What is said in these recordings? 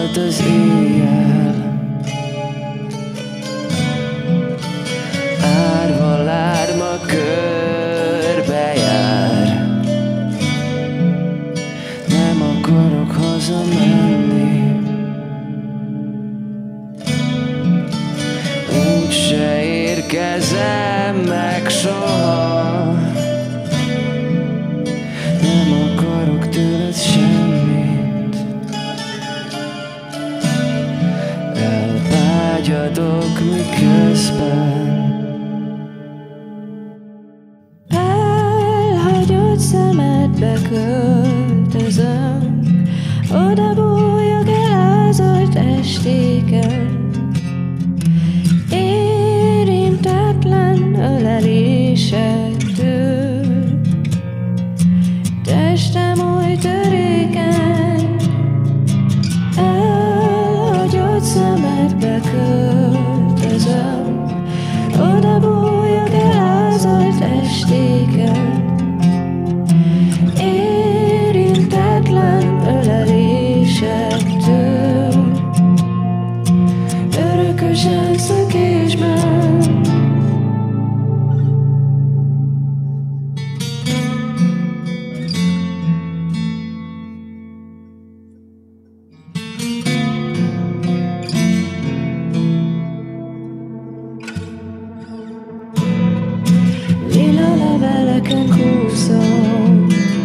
volt az éjjel. Árva lárma körbejár. Nem akarok hazamenni, úgyse érkezem meg soha. Nem akarok tőled semmit, elvágyadok miközben. Elhagyott szemedbe költözöm, oda bújok elázott estéken. Érintetlen ölelésektől, testem oly törékeny. Elhagyott szemedbe költözöm, oda bújok elázott estéken. Érintetlen ölelésektől, örökösen szökésben. Lila leveleken kúszom,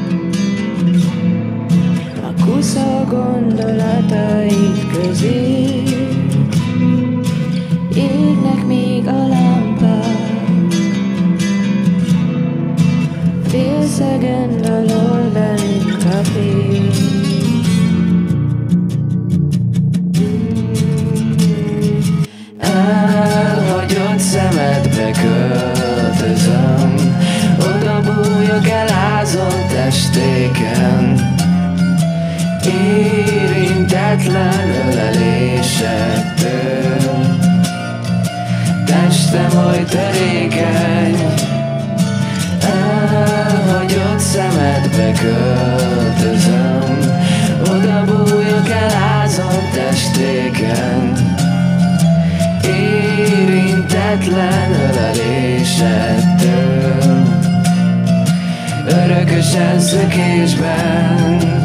a kusza gondolataid közé. Égnek még a lámpák, félszegen dalol velünk a fény. Elhagyott szemedbe költözöm, oda bújok elázott estéken. Érintetlen ölelésektől, testem oly törékeny. Elhagyott szemedbe költözöm, oda bújok elázott estéken. Érintetlen ölelésektől, örökösen szökésben.